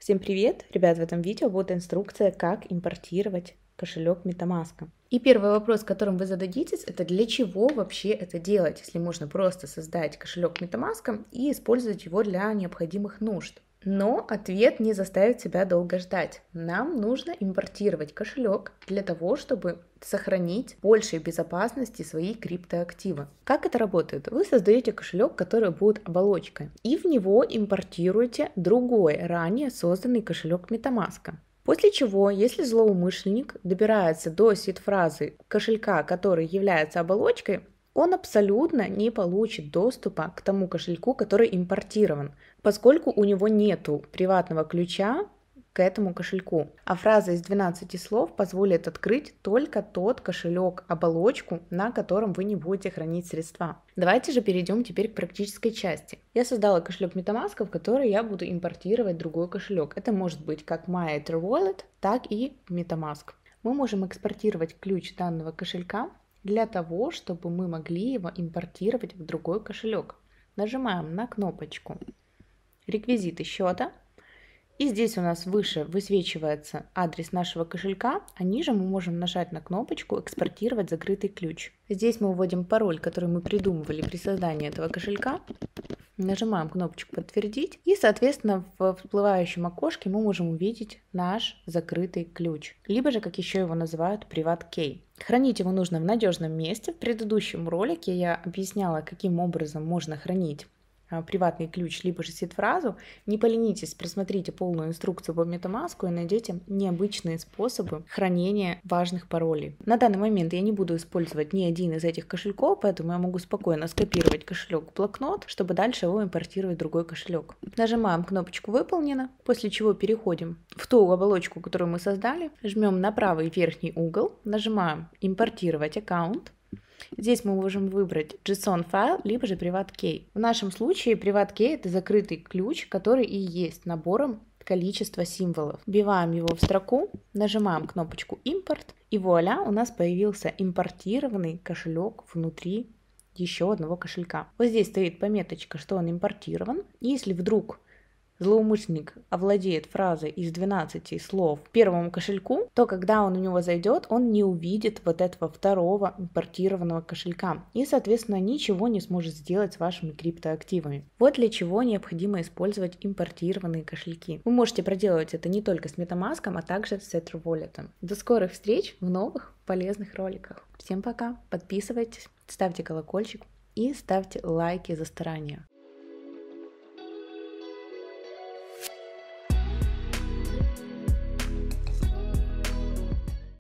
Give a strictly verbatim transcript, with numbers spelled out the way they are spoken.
Всем привет! Ребят, в этом видео будет инструкция, как импортировать кошелек MetaMask. И первый вопрос, которым вы зададитесь, это для чего вообще это делать, если можно просто создать кошелек MetaMask и использовать его для необходимых нужд. Но ответ не заставит себя долго ждать. Нам нужно импортировать кошелек для того, чтобы сохранить в большей безопасности свои криптоактивы. Как это работает? Вы создаете кошелек, который будет оболочкой, и в него импортируете другой, ранее созданный кошелек MetaMask. После чего, если злоумышленник добирается до сид-фразы кошелька, который является оболочкой, он абсолютно не получит доступа к тому кошельку, который импортирован, поскольку у него нету приватного ключа к этому кошельку. А фраза из двенадцати слов позволит открыть только тот кошелек-оболочку, на котором вы не будете хранить средства. Давайте же перейдем теперь к практической части. Я создала кошелек MetaMask, в который я буду импортировать другой кошелек. Это может быть как MyEtherWallet, так и MetaMask. Мы можем экспортировать ключ данного кошелька для того, чтобы мы могли его импортировать в другой кошелек. Нажимаем на кнопочку «Реквизиты счета». И здесь у нас выше высвечивается адрес нашего кошелька, а ниже мы можем нажать на кнопочку «Экспортировать закрытый ключ». Здесь мы вводим пароль, который мы придумывали при создании этого кошелька. Нажимаем кнопочку «Подтвердить». И, соответственно, в всплывающем окошке мы можем увидеть наш закрытый ключ. Либо же, как еще его называют, Private Key. Хранить его нужно в надежном месте. В предыдущем ролике я объясняла, каким образом можно хранить приватный ключ, либо же сид-фразу. Не поленитесь, просмотрите полную инструкцию по MetaMask и найдете необычные способы хранения важных паролей. На данный момент я не буду использовать ни один из этих кошельков, поэтому я могу спокойно скопировать кошелек в блокнот, чтобы дальше его импортировать в другой кошелек. Нажимаем кнопочку «Выполнено», после чего переходим в ту оболочку, которую мы создали, жмем на правый верхний угол, нажимаем «Импортировать аккаунт». Здесь мы можем выбрать JSON файл, либо же Private Key. В нашем случае Private Key — это закрытый ключ, который и есть набором количества символов. Вбиваем его в строку, нажимаем кнопочку «Импорт», и вуаля, у нас появился импортированный кошелек внутри еще одного кошелька. Вот здесь стоит пометочка, что он импортирован. Если вдруг злоумышленник овладеет фразой из двенадцати слов первому кошельку, то когда он у него зайдет, он не увидит вот этого второго импортированного кошелька и, соответственно, ничего не сможет сделать с вашими криптоактивами. Вот для чего необходимо использовать импортированные кошельки. Вы можете проделывать это не только с MetaMask, а также с EtherWallet. До скорых встреч в новых полезных роликах. Всем пока, подписывайтесь, ставьте колокольчик и ставьте лайки за старания.